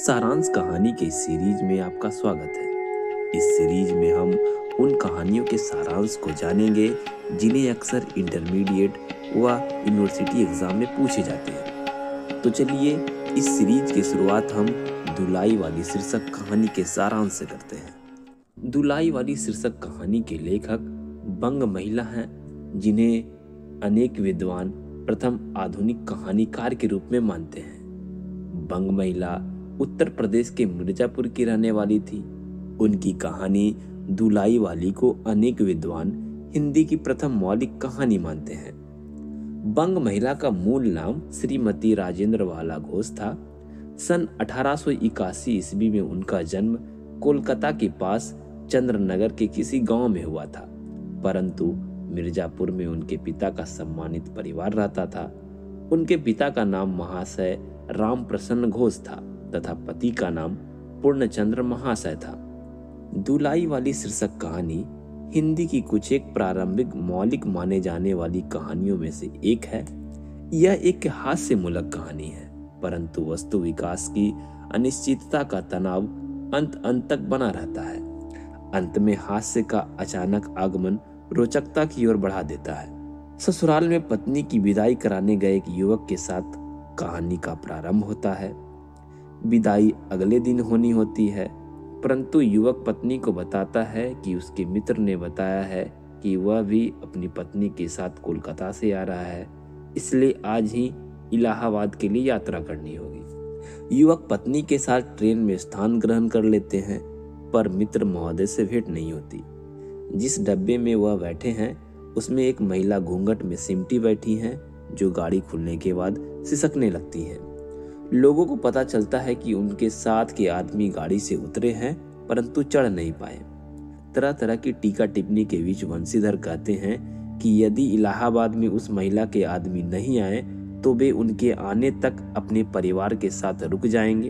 सारांश कहानी के सीरीज में आपका स्वागत है। इस सीरीज में हम उन कहानियों के सारांश को जानेंगे जिन्हें अक्सर इंटरमीडिएट व यूनिवर्सिटी एग्जाम में पूछे जाते हैं। तो चलिए इस सीरीज की शुरुआत हम दुलाई वाली शीर्षक कहानी के सारांश से करते हैं। दुलाई वाली शीर्षक कहानी के लेखक बंग महिला हैं, जिन्हें अनेक विद्वान प्रथम आधुनिक कहानीकार के रूप में मानते हैं। बंग महिला उत्तर प्रदेश के मिर्जापुर की रहने वाली थी। उनकी कहानी दुलाई वाली को अनेक विद्वान हिंदी की प्रथम मौलिक कहानी मानते हैं। बंग महिला का मूल नाम श्रीमती राजेंद्र वाला घोष था। सन 1881 ईस्वी में उनका जन्म कोलकाता के पास चंद्रनगर के किसी गांव में हुआ था, परंतु मिर्जापुर में उनके पिता का सम्मानित परिवार रहता था। उनके पिता का नाम महाशय राम प्रसन्न घोष था तथा पति का नाम पूर्णचंद्र महाशय था। दुलाई वाली शीर्षक कहानी हिंदी की कुछ एक प्रारंभिक मौलिक माने जाने वाली कहानियों में से एक है। यह एक हास्यमूलक कहानी है, परंतु वस्तु विकास की अनिश्चितता का तनाव अंत तक बना रहता है। अंत में हास्य का अचानक आगमन रोचकता की ओर बढ़ा देता है। ससुराल में पत्नी की विदाई कराने गए एक युवक के साथ कहानी का प्रारंभ होता है। विदाई अगले दिन होनी होती है, परंतु युवक पत्नी को बताता है कि उसके मित्र ने बताया है कि वह भी अपनी पत्नी के साथ कोलकाता से आ रहा है, इसलिए आज ही इलाहाबाद के लिए यात्रा करनी होगी। युवक पत्नी के साथ ट्रेन में स्थान ग्रहण कर लेते हैं, पर मित्र महोदय से भेंट नहीं होती। जिस डब्बे में वह बैठे हैं उसमें एक महिला घूंघट में सिमटी बैठी हैं, जो गाड़ी खुलने के बाद सिसकने लगती हैं। लोगों को पता चलता है कि उनके साथ के आदमी गाड़ी से उतरे हैं, परंतु चढ़ नहीं पाए। तरह तरह की टीका टिप्पणी के बीच वंशीधर कहते हैं कि यदि इलाहाबाद में उस महिला के आदमी नहीं आए तो वे उनके आने तक अपने परिवार के साथ रुक जाएंगे।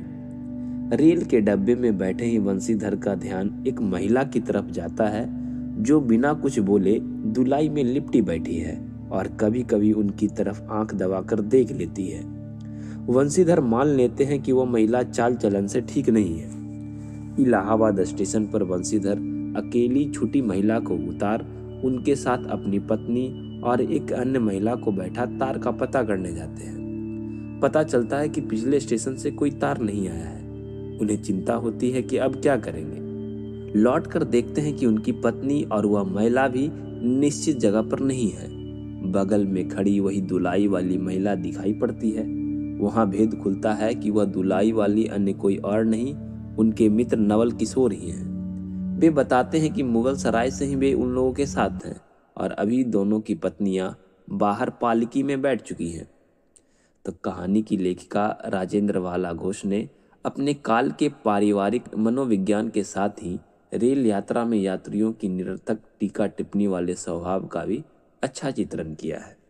रेल के डब्बे में बैठे ही वंशीधर का ध्यान एक महिला की तरफ जाता है, जो बिना कुछ बोले दुलाई में लिपटी बैठी है और कभी कभी उनकी तरफ आंख दबाकर देख लेती है। वंशीधर मान लेते हैं कि वह महिला चाल चलन से ठीक नहीं है। इलाहाबाद स्टेशन पर वंशीधर अकेली छुटी महिला को उतार उनके साथ अपनी पत्नी और एक अन्य महिला को बैठा तार का पता करने जाते हैं। पता चलता है कि पिछले स्टेशन से कोई तार नहीं आया है। उन्हें चिंता होती है कि अब क्या करेंगे। लौट कर देखते हैं कि उनकी पत्नी और वह महिला भी निश्चित जगह पर नहीं है। बगल में खड़ी वही दुलाई वाली महिला दिखाई पड़ती है। वहां भेद खुलता है कि वह दुलाई वाली अन्य कोई और नहीं, उनके मित्र नवल किशोर ही हैं। वे बताते हैं कि मुगल सराय से ही वे उन लोगों के साथ हैं और अभी दोनों की पत्नियां बाहर पालकी में बैठ चुकी हैं। तो कहानी की लेखिका राजेंद्र वाला घोष ने अपने काल के पारिवारिक मनोविज्ञान के साथ ही रेल यात्रा में यात्रियों की निरर्थक टीका टिप्पणी वाले स्वभाव का भी अच्छा चित्रण किया है।